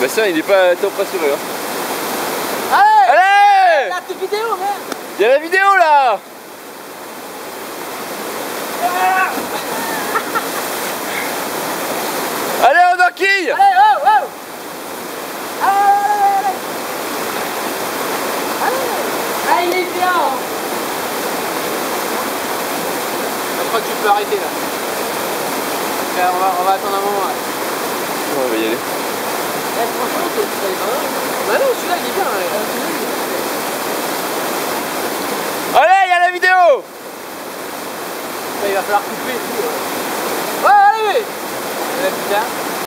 Bastien il est pas top rassuré hein. Allez! Allez! La petite vidéo, merde! Y'a la vidéo là! Allez on enquille! Allez, oh, oh! Allez! Ah, il est bien! Je crois que tu peux arrêter là. On va attendre un moment là. On va y aller. Eh, franchement, c'est pas mal. Bah non, celui-là il est bien. Allez, y'a la vidéo! Il va falloir couper et tout. Ouais, allez! Putain.